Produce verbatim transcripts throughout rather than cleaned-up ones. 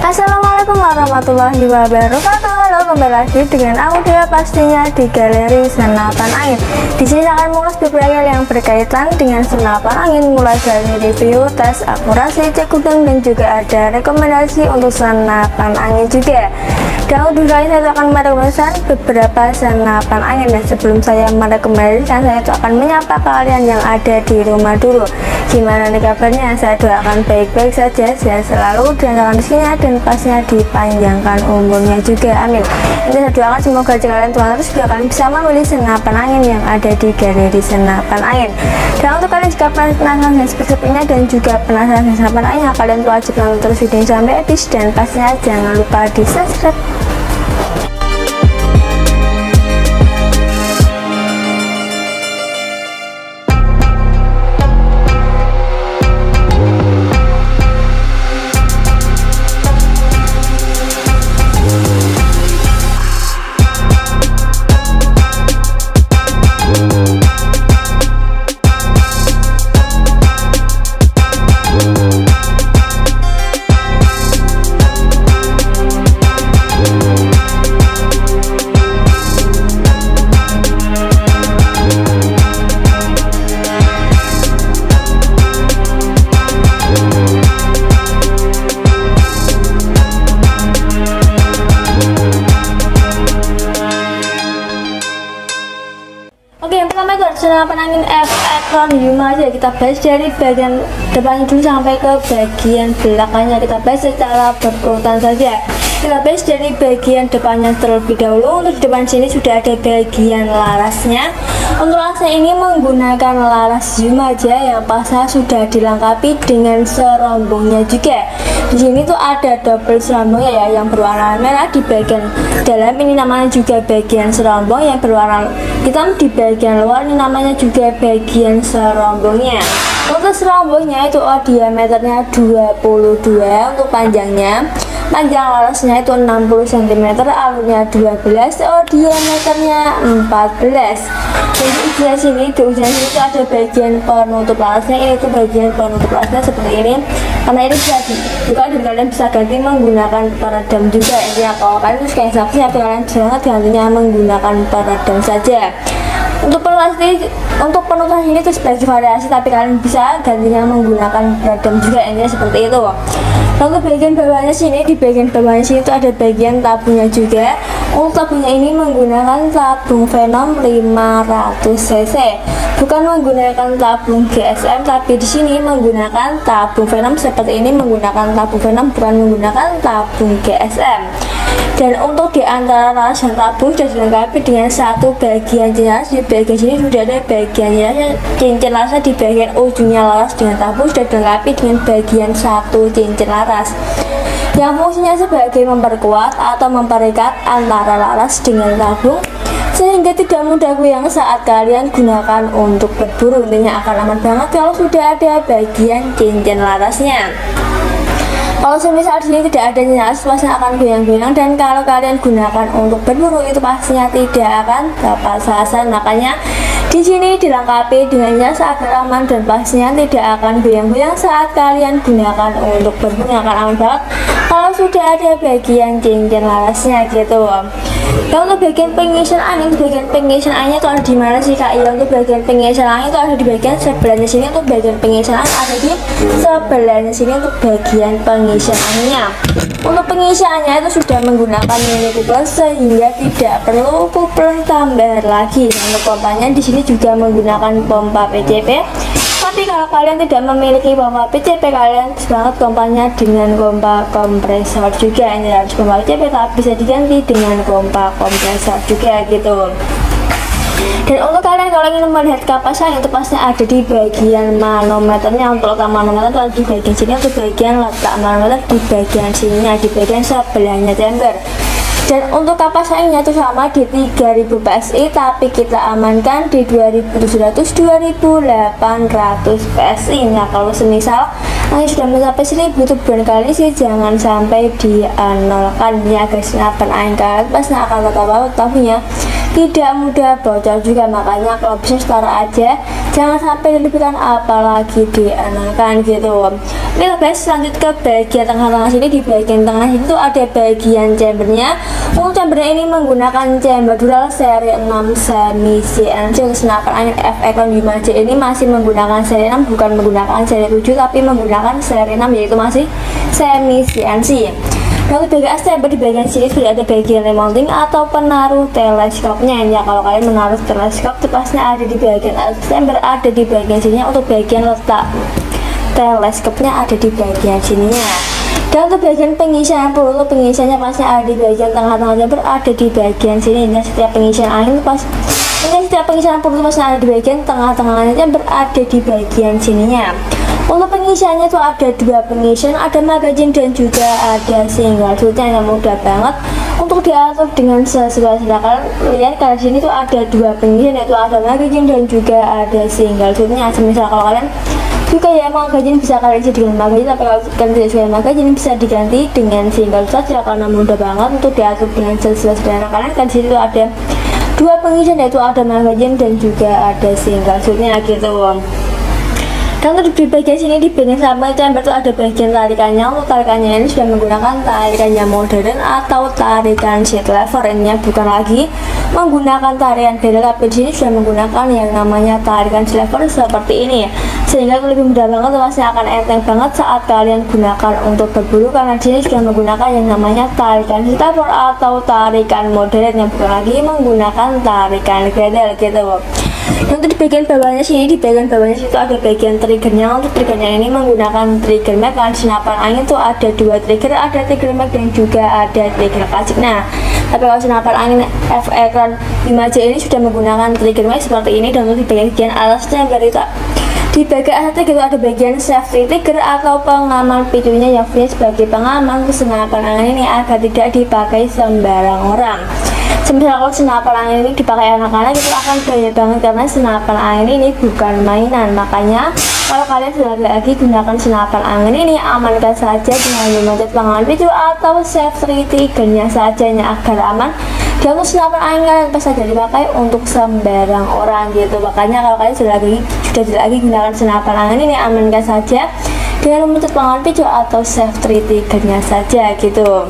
Assalamualaikum warahmatullahi wabarakatuh. Halo, kembali lagi dengan aku dia pastinya di Galeri Senapan Angin. Di sini akan mengulas beberapa hal yang berkaitan dengan senapan angin, mulai dari review, tes akurasi, cek gudang, dan juga ada rekomendasi untuk senapan angin juga. Dan untuk kali saya akan merekomendasikan beberapa senapan angin. Dan sebelum saya merekomendasikan, saya itu akan menyapa kalian yang ada di rumah dulu. Gimana nih kabarnya? Saya doakan baik-baik saja, sehat selalu, dan jangan disini dan pasnya dipanjangkan umurnya juga, amin. Ini saya doakan semoga kalian Tuhan terus juga kalian bisa membeli senapan angin yang ada di Galeri Senapan Angin. Dan untuk kalian jika penasaran dan sepertinya dan juga penasaran dengan senapan angin, kalian wajib nonton terus video ini sampai habis, dan pastinya jangan lupa di subscribe. Oke, yang pertama itu adalah senapan angin F Ekron Yuma aja. Kita bahas dari bagian depannya dulu sampai ke bagian belakangnya. Kita bahas secara berurutan saja. Kita bahas dari bagian depannya terlebih dahulu. Untuk di depan sini sudah ada bagian larasnya. Untuk larasnya ini menggunakan laras Yuma aja yang pasnya sudah dilengkapi dengan serombongnya juga. Di sini tuh ada double serombongnya ya, yang berwarna merah di bagian dalam ini namanya juga bagian serombong, yang berwarna hitam di bagian luar ini namanya juga bagian serombongnya. Untuk serombongnya itu oh, diameternya dua puluh dua, untuk panjangnya panjang larasnya itu enam puluh sentimeter, alurnya dua belas, oh diameternya empat belas. Jadi ujian sini, di ujian sini itu ada bagian penutup larasnya, ini itu bagian penutup larasnya seperti ini. Karena ini bisa dibuka dan kalian bisa ganti menggunakan peredam juga. Intinya kalau kalian itu kayak saksi, tapi kalian bisa gantinya menggunakan peredam saja. Untuk penutup untuk penutup ini itu sebagai variasi, tapi kalian bisa gantinya menggunakan peredam juga. Intinya seperti itu. Lalu bagian bawahnya sini, di bagian bawahnya sini itu ada bagian tabungnya juga. Untuk tabungnya ini menggunakan tabung Venom lima ratus cc, bukan menggunakan tabung G S M, tapi di sini menggunakan tabung Venom seperti ini, menggunakan tabung Venom bukan menggunakan tabung G S M. Dan untuk di antara laras dan tabung sudah dilengkapi dengan satu bagian laras. Di bagian sini sudah ada bagian larasnya, cincin larasnya di bagian ujungnya laras dengan tabung sudah dilengkapi dengan bagian satu cincin laras, yang fungsinya sebagai memperkuat atau memperikat antara laras dengan tabung sehingga tidak mudah goyang saat kalian gunakan untuk berburu. Intinya akan aman banget kalau sudah ada bagian cincin larasnya. Kalau semisal di sini tidak ada laras, pastinya akan goyang-goyang, dan kalau kalian gunakan untuk berburu itu pastinya tidak akan dapat sasaran. Makanya di sini dilengkapi dengan jas agar aman, dan pastinya tidak akan goyang-goyang saat kalian gunakan untuk berburu. Akan aman banget kalau sudah ada bagian cincin larasnya gitu. Dan untuk bagian pengisian angin, bagian pengisian anginnya itu ada di mana sih kak? Ya, untuk bagian pengisian angin itu ada di bagian sebelahnya sini. Untuk bagian pengisian angin ada di sebelahnya sini untuk bagian pengisian anginnya. Untuk pengisiannya itu sudah menggunakan mini kupler sehingga tidak perlu kupler tambahan lagi. Dan untuk pompanya di sini juga menggunakan pompa P C P. Tapi kalau kalian tidak memiliki pompa P C P, kalian bisa banget pompanya dengan pompa kompresor juga. Ini harus pompa P C P tapi bisa diganti dengan pompa kompresor juga gitu. Dan untuk kalian kalau ingin melihat kapas angin itu pasti ada di bagian manometernya. Untuk letak manometer itu ada di bagian sini. Untuk bagian letak manometer di bagian sininya, di bagian sebelahnya chamber. Dan untuk kapas anginnya itu sama di tiga ribu P S I, tapi kita amankan di dua ribu tujuh ratus dua ribu delapan ratus P S I. Nah kalau semisal angin sudah mencapai seribu itu barangkali sih jangan sampai dianolkan ya guys. Senapan angin kalian pasti akan tetap tabungnya tidak mudah bocor juga, makanya kalau bisa setara aja, jangan sampai dilebihkan apalagi dienakan gitu. Kita bahas lanjut ke bagian tengah-tengah sini. Di bagian tengah itu ada bagian chambernya. Untuk chambernya ini menggunakan chamber dual seri enam semi C N C. Untuk senapan angin F Ekron lima J ini masih menggunakan seri enam, bukan menggunakan seri tujuh, tapi menggunakan seri enam, yaitu masih semi C N C. Dan untuk bagian chamber, di bagian sini sudah ada bagian remounting atau penaruh teleskopnya ya. Kalau kalian menaruh teleskop, tepatnya ada di bagian atas chamber, ada di bagian sini. Untuk bagian letak teleskopnya ada di bagian sininya. Dan untuk bagian pengisian peluru, pengisiannya pasti ada di bagian tengah-tengah chamber, ada di bagian sini. Dan setiap pengisian angin pas ini setiap pengisian peluru pasti ada di bagian tengah-tengahnya chamber, ada di bagian sininya. Untuk pengisiannya itu ada dua pengisian, ada magazine dan juga ada single shootnya, yang mudah banget untuk diatur dengan sesuai selera. Lihat kalau sini tuh ada dua pengisian, yaitu ada magazine dan juga ada single shootnya. Semisal kalau kalian juga ya magazine, bisa kalian isi dengan magazine, tapi kalau kalian tidak suka magazine bisa diganti dengan single saja, karena mudah banget untuk diatur dengan sesuai selera kalian. Kan di situ ada dua pengisian, yaitu ada magazine dan juga ada single shootnya gitu. Dan untuk di bagian sini, di bagian samping chamber itu ada bagian tarikannya. Untuk tarikannya ini sudah menggunakan tarikan yang modern atau tarikan seat lever. Ini bukan lagi menggunakan tarikan pedal, tapi di sini sudah menggunakan yang namanya tarikan seat lever seperti ini, sehingga lebih mudah banget, pasti akan enteng banget saat kalian gunakan untuk berburu, karena di sini sudah menggunakan yang namanya tarikan seat lever atau tarikan modern, yang bukan lagi menggunakan tarikan pedal gitu. Dan untuk di bagian bawahnya sini, di bagian bawahnya situ ada bagian triggernya. Untuk triggernya ini menggunakan trigger mag, karena senapan angin itu ada dua trigger, ada trigger mag dan juga ada trigger klasik. Nah, tapi kalau senapan angin F Ekron lima J ini sudah menggunakan trigger mag seperti ini. Dan untuk di bagian atasnya itu di bagian atas itu ada bagian safety trigger atau pengaman pintunya, yang fungsinya sebagai pengaman senapan angin ini agar tidak dipakai sembarang orang. Semisal kalau senapan angin ini dipakai anak-anak, itu akan bahaya banget, karena senapan angin ini bukan mainan. Makanya kalau kalian sudah lagi gunakan senapan angin ini, amankan saja dengan memencet pengaman pintu atau safety triggernya saja, agar aman. Dan untuk senapan angin kalian bisa saja dipakai untuk sembarang orang gitu. Makanya kalau kalian sudah lagi sudah tidak lagi gunakan senapan angin ini, amankan saja dengan memencet pengaman pintu atau safety triggernya saja gitu.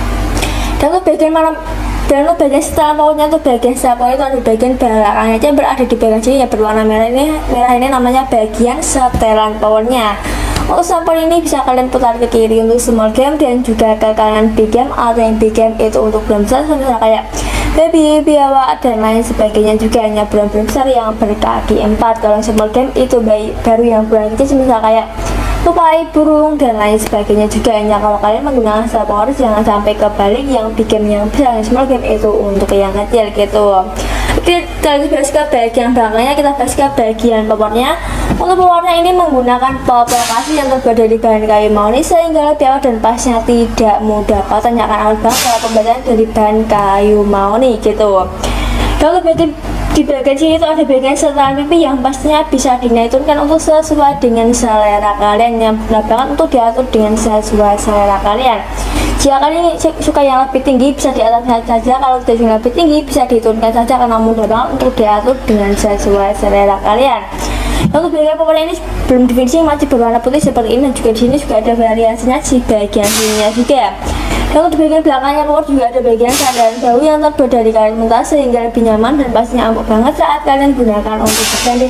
Dan untuk bagian mana Dan untuk bagian setelah powernya, untuk bagian setelah power itu ada bagian belakangnya aja berada di bagian sini yang berwarna merah ini. Merah ini namanya bagian setelan powernya. Untuk sampel ini bisa kalian putar ke kiri untuk small game dan juga ke kanan big game, atau yang big game itu untuk belum besar, misalnya kayak baby, biawak dan lain sebagainya, juga hanya belum besar yang berkaki empat. Kalau small game itu bayi, baru yang bulan kecil, misalnya kayak tupai burung dan lain sebagainya, juga hanya kalau kalian menggunakan style power jangan sampai kebalik, yang big game yang besar, yang small game itu untuk yang kecil gitu. Kita bahas ke bagian belakangnya, kita bahas ke bagian powernya. Untuk powernya ini menggunakan popor kasih yang terbuat dari bahan kayu mahoni, sehingga lebih awet dan pasnya tidak mudah patah, akan awet banget kalau pembuatan dari bahan kayu mahoni gitu. Kalau bagian di bagian sini itu ada bagian setelan pipi yang pastinya bisa dinaikkan untuk sesuai dengan selera kalian, yang benar banget untuk diatur dengan sesuai selera kalian. Jika kalian suka yang lebih tinggi bisa di atas saja, kalau tidak suka lebih tinggi bisa diturunkan saja, karena mudah banget untuk diatur dengan sesuai selera kalian. Untuk bagian power ini belum di finishing, masih berwarna putih seperti ini, dan juga di sini juga ada variasinya di bagian sininya juga. Dan untuk bagian belakangnya power juga ada bagian sandaran bahu yang terbuat dari kain mentah, sehingga lebih nyaman dan pastinya empuk banget saat kalian gunakan untuk bersanding.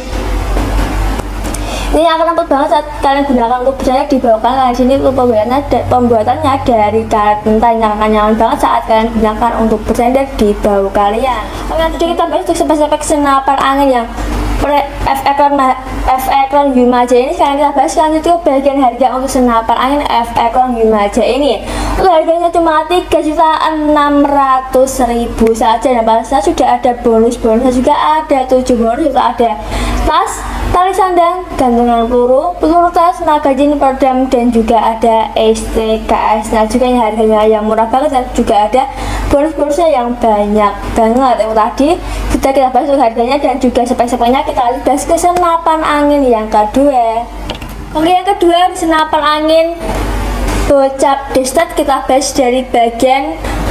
Ini akan empuk banget saat kalian gunakan untuk bersanding di bawah kalian. Sini untuk pembuatannya, pembuatannya dari kain mentah yang akan nyaman banget saat kalian gunakan untuk bersanding di bawah kalian. Oke, nanti kita bahas untuk spek-spek senapan angin yang F Ekron F Ekron lima J ini. Sekarang kita bahas lanjut ke bagian harga untuk senapan angin F Ekron lima J ini. Untuk harganya cuma tiga juta enam ratus ribu saja, dan pastinya sudah ada bonus-bonusnya juga, ada tujuh bonus, itu ada tas, tali sandang, gantungan peluru, peluru tas, magazine, peredam, dan juga ada S T K S. Nah, juga yang harganya yang murah banget, dan juga ada bonus-bonusnya yang banyak banget. Yang tadi kita kita bahas untuk harganya dan juga spek-speknya, kita bahas ke senapan angin yang kedua. Oke, yang kedua senapan angin Bocap Destet. Kita bahas dari bagian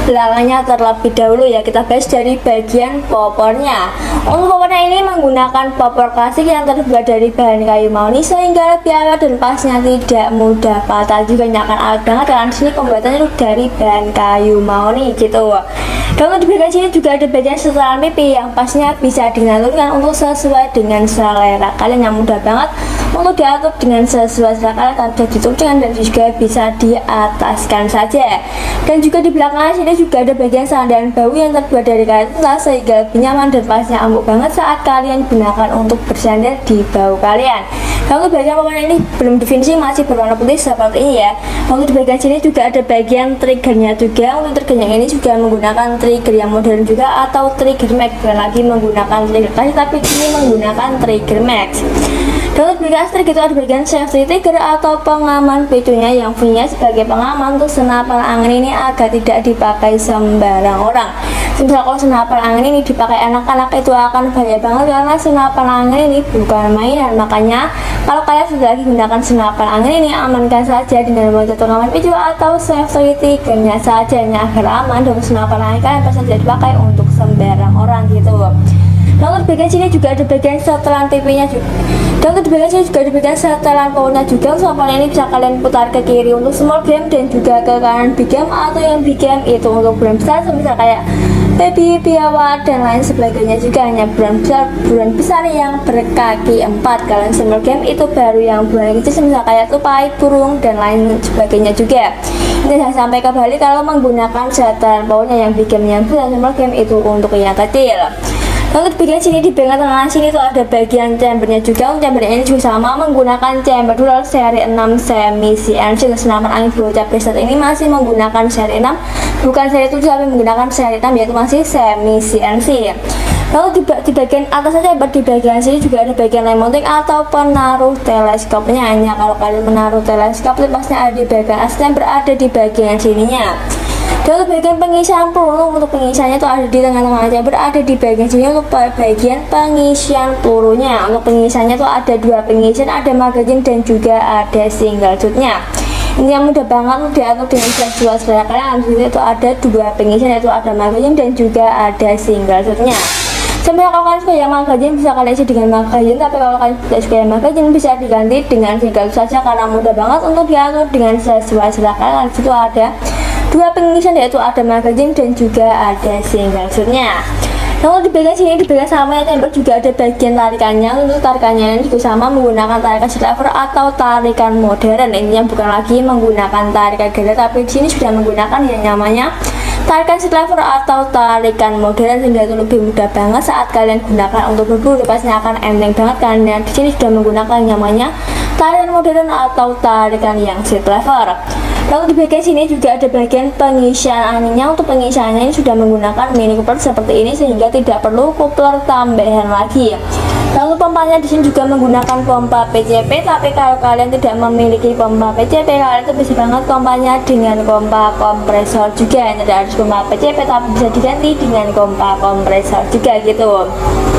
belakangnya terlebih dahulu ya. Kita bahas dari bagian popornya. Untuk popornya ini menggunakan popor klasik yang terbuat dari bahan kayu mahoni sehingga lebih awet dan pasnya tidak mudah patah. Juga akan awet banget karena disini pembuatannya dari bahan kayu mahoni gitu. Dan untuk di bagian sini juga ada bagian setelan pipi yang pasnya bisa dinaturkan untuk sesuai dengan selera kalian, yang mudah banget untuk diatur dengan sesuai selera kalian, bisa dituliskan dan juga bisa diataskan saja. Dan juga di belakang sini juga ada bagian sandaran bahu yang terbuat dari kain telas sehingga lebih nyaman dan pasnya empuk banget saat kalian gunakan untuk bersandar di bahu kalian. Dan untuk bagian popornya ini belum definisi, masih berwarna putih seperti ini ya. Dan untuk di bagian sini juga ada bagian triggernya juga. Untuk triggernya ini juga menggunakan trigger yang modern juga atau trigger max, bukan lagi menggunakan trigger klasik tapi ini menggunakan trigger max. Dan untuk bagian trigger itu ada bagian safety trigger atau pengaman picunya yang fungsinya sebagai pengaman untuk senapan angin ini agar tidak dipakai sembarang orang. Misal kalau senapan angin ini dipakai anak-anak itu akan bahaya banget karena senapan angin ini bukan mainan. Makanya kalau kalian sudah lagi gunakan senapan angin ini, amankan saja dengan membuat pengaman picu atau safety triggernya saja agar aman, dan senapan angin kalian pasti tidak dipakai untuk sembarang orang gitu. Dan untuk bagian sini juga ada bagian setelan pipinya juga. Dan untuk bagian sini juga ada bagian setelan powernya juga. Setelan ini bisa kalian putar ke kiri untuk small game dan juga ke kanan big game, atau yang big game itu untuk brand besar semisal kayak baby, biawak dan lain sebagainya. Juga hanya brand besar, brand besar yang berkaki empat. Kalian small game itu baru yang brand kecil semisal kayak tupai, burung dan lain sebagainya juga. Ini saya sampai kembali kalau menggunakan setelan powernya yang big game yang besar, small game itu untuk yang kecil. Lalu di bagian sini, di bagian tengah sini tuh ada bagian chambernya juga. Untuk chambernya ini juga sama menggunakan chamber dual seri enam semi C N C. Senapan angin bocah preset ini masih menggunakan seri enam, bukan seri tujuh tapi menggunakan seri enam, yaitu masih semi C N C. Lalu di, di bagian atas chamber, di bagian sini juga ada bagian line mounting atau penaruh teleskopnya. Hanya kalau kalian menaruh teleskop itu pasti ada di bagian atas chamber, ada di bagian sininya. Dan untuk bagian pengisian peluru, untuk pengisiannya itu ada di tengah-tengah chamber, ada di bagian sini untuk bagian pengisian pelurunya. Untuk pengisiannya itu ada dua pengisian, ada magazine dan juga ada single shootnya. Ini yang mudah banget untuk diatur dengan sesuai selera kalian. Di itu ada dua pengisian, yaitu ada magazine dan juga ada single shootnya. Sebenarnya kalau kalian suka yang magazine bisa kalian isi dengan magazine, tapi kalau kalian tidak suka yang magazine bisa diganti dengan single shoot saja karena mudah banget untuk diatur dengan sesuai selera kalian. Di situ ada dua pengisian, yaitu ada magazine dan juga ada single shootnya. Lalu di bagian sini, di bagian sama chamber juga ada bagian tarikannya. Untuk tarikannya ini juga sama menggunakan tarikan lever atau tarikan modern. Ini yang bukan lagi menggunakan tarikan ganda, tapi di sini sudah menggunakan yang namanya tarikan lever atau tarikan modern, sehingga itu lebih mudah banget saat kalian gunakan untuk berburu. Pasnya akan enteng banget karena di sini sudah menggunakan yang namanya tarikan modern atau tarikan yang lever. Lalu di bagian sini juga ada bagian pengisian anginnya. Untuk pengisiannya ini sudah menggunakan mini coupler seperti ini sehingga tidak perlu coupler tambahan lagi. Lalu pompanya di sini juga menggunakan pompa P C P, tapi kalau kalian tidak memiliki pompa P C P, kalian itu bisa banget pompanya dengan pompa kompresor juga. Tidak harus pompa P C P tapi bisa diganti dengan pompa kompresor juga gitu.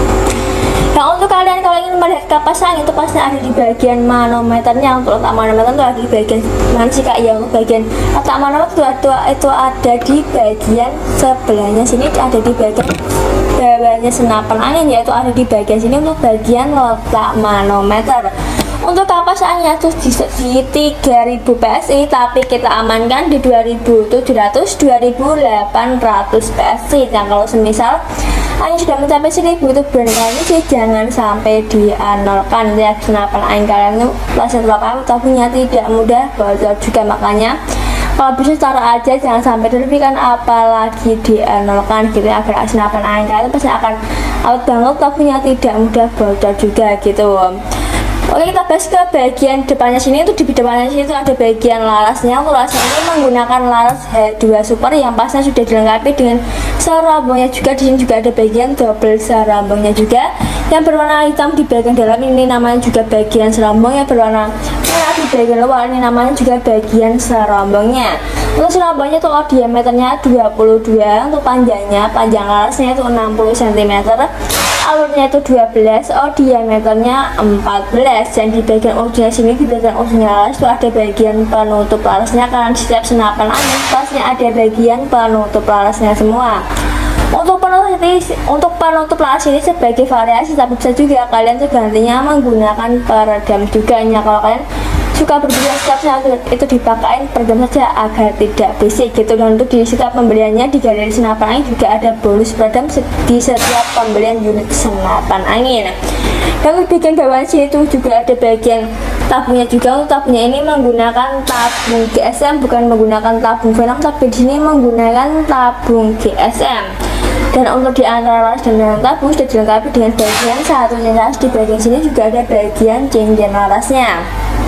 Nah, untuk kalian kalau ingin melihat kapas angin itu pasti ada di bagian manometernya. Untuk letak manometer itu ada di bagian mana sih kak? Ya, untuk bagian letak manometer itu ada, itu ada di bagian sebelahnya sini, ada di bagian bawahnya senapan angin, yaitu ada di bagian sini untuk bagian letak manometer. Untuk kapas anginnya itu di, di tiga ribu P S I, tapi kita amankan di dua ribu tujuh ratus sampai dua ribu delapan ratus P S I. Nah, kalau semisal angin sudah mencapai seribu itu brand kalian sih jangan sampai dianolkan ya. Senapan angin kalian itu masih terlalu tabunya tidak mudah bocor juga, makanya kalau bisa taruh aja, jangan sampai dilebihkan apalagi dianolkan gitu ya, agar senapan angin kalian pasti akan out banget tabunya tidak mudah bocor juga gitu. Oke, kita bahas ke bagian depannya sini. Itu di depannya sini itu ada bagian larasnya. Untuk larasnya ini menggunakan laras H dua Super yang pasnya sudah dilengkapi dengan serambungnya juga. Di sini juga ada bagian double serambungnya juga yang berwarna hitam di bagian dalam, ini namanya juga bagian serambung. Yang berwarna merah di bagian luar ini namanya juga bagian serambungnya. Untuk serambungnya itu diameternya dua puluh dua, untuk panjangnya, panjang larasnya itu enam puluh sentimeter. alurnya itu dua belas, oh diameternya empat belas, dan di bagian ujungnya sini, di bagian ujungnya laras itu ada bagian penutup larasnya, karena di setiap senapan angin pasti ada bagian penutup larasnya semua. Untuk penutup ini, untuk penutup laras ini sebagai variasi, tapi bisa juga kalian tuh gantinya menggunakan peredam juga ya. Kalau kalian suka berbeda setiap itu dipakai peredam saja agar tidak berisik gitu. Dan untuk di setiap pembeliannya di galeri senapan angin juga ada bonus peredam di setiap pembelian unit senapan angin. Dan di bagian bawah sini itu juga ada bagian tabungnya juga. Untuk tabungnya ini menggunakan tabung G S M, bukan menggunakan tabung Venom, tapi di sini menggunakan tabung G S M. Dan untuk di antara laras dan dalam tabung sudah dilengkapi dengan bagian satunya laras. Di bagian sini juga ada bagian cincin larasnya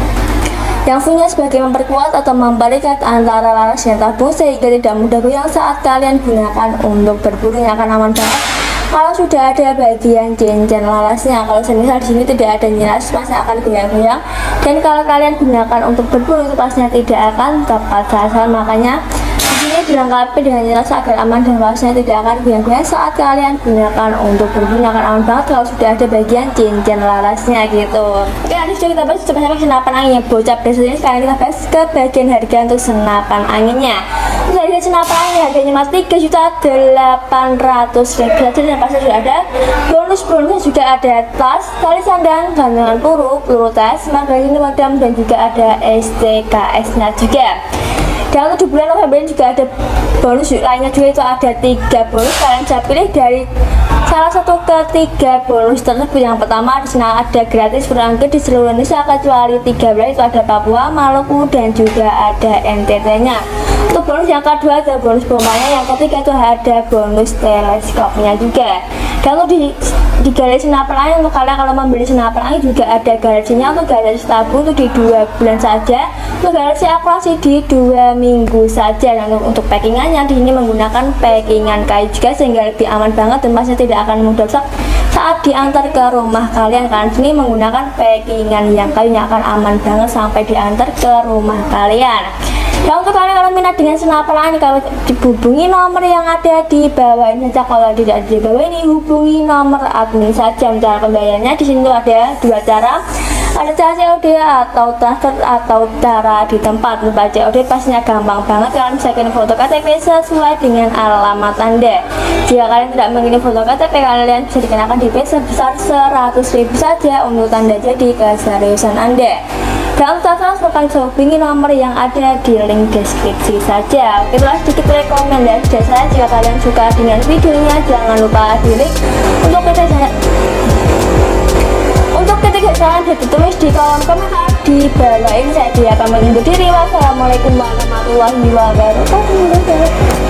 yang fungsinya sebagai memperkuat atau memperdekat antara laras dan tabung sehingga tidak mudah goyang saat kalian gunakan untuk berburu, yang akan aman banget kalau sudah ada bagian cincin larasnya. Kalau semisal di sini tidak ada nyiras, pasti akan goyang-goyang, dan kalau kalian gunakan untuk berburu itu pastinya tidak akan tepat sasaran. Makanya ini dilengkapi dengan nyiras agar aman dan larasnya tidak akan goyang-goyang saat kalian gunakan untuk berburu, akan aman banget kalau sudah ada bagian cincin larasnya gitu. Oke, nanti sudah kita bahas coba senapan anginnya bocah biasanya. Sekarang kita bahas ke bagian harga untuk senapan anginnya. Untuk harga senapan angin harganya mas tiga juta delapan ratus ribu saja, dan pasti sudah ada bonus-bonusnya, juga ada tas, tali sandang, gantungan peluru, peluru tas, magazin pemadam, dan juga ada S T K S-nya juga. Dan untuk di bulan November juga ada bonus lainnya juga, itu ada tiga bonus. Kalian bisa pilih dari salah satu ketiga bonus tersebut. Yang pertama di sini ada gratis berangkat di seluruh Indonesia kecuali tiga belas, itu ada Papua, Maluku, dan juga ada N T T-nya. Untuk bonus yang kedua ada bonus bombanya, yang ketiga itu ada bonus teleskopnya juga. Dan untuk di di galeri senapan angin, untuk kalian kalau membeli senapan angin juga ada garansinya. Untuk garansi tabung itu di dua bulan saja, untuk garansi akurasi di dua minggu saja. Dan untuk, untuk packingannya di sini menggunakan packingan kayu juga sehingga lebih aman banget, dan pastinya tidak akan mudah rusak saat diantar ke rumah kalian, karena sini menggunakan packingan yang kayu yang akan aman banget sampai diantar ke rumah kalian. Dan untuk kalian kalau minat dengan senapan angin, kalau dihubungi nomor yang ada di bawah ini saja. Kalau tidak di bawah ini, hubungi nomor admin saja. Cara pembayarannya di sini ada dua cara, ada cara C O D atau transfer atau cara di tempat. Untuk C O D pastinya gampang banget, kalian bisa kirim foto K T P sesuai dengan alamat Anda. Jika kalian tidak mengirim foto K T P, kalian bisa dikenakan D P sebesar seratus ribu saja untuk tanda jadi keseriusan Anda. Dan untuk transfer kalian bisa hubungi nomor yang ada di link deskripsi saja. Itulah sedikit rekomendasi dari saya. Jika kalian suka dengan videonya, jangan lupa di like. Untuk ketiga untuk ketiga jangan ditulis di kolom komentar di bawah ini. Saya dia akan mengundur diri. Wassalamualaikum warahmatullahi wabarakatuh.